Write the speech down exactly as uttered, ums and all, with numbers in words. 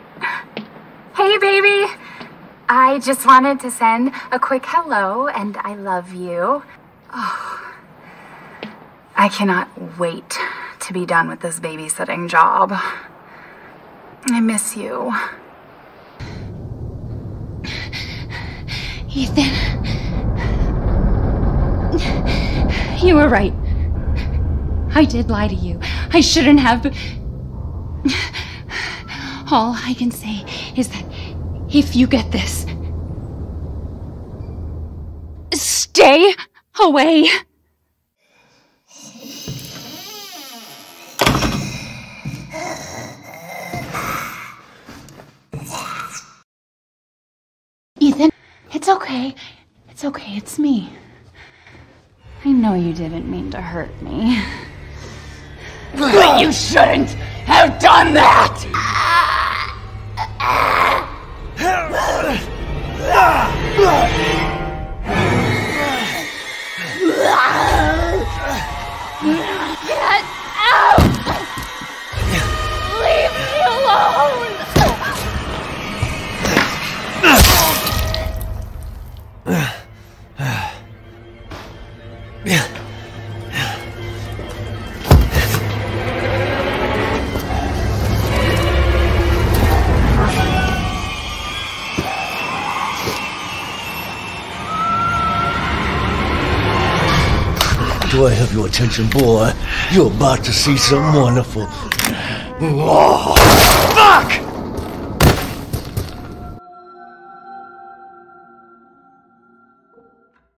Hey, baby. I just wanted to send a quick hello and I love you. Oh, I cannot wait to be done with this babysitting job. I miss you. Ethan. You were right. I did lie to you. I shouldn't have. But all I can say is that if you get this, stay away. Ethan, it's okay. It's okay, it's me. I know you didn't mean to hurt me. But you shouldn't have done that! Get out! Leave me alone! Do I have your attention, boy? You're about to see something wonderful. Oh, fuck!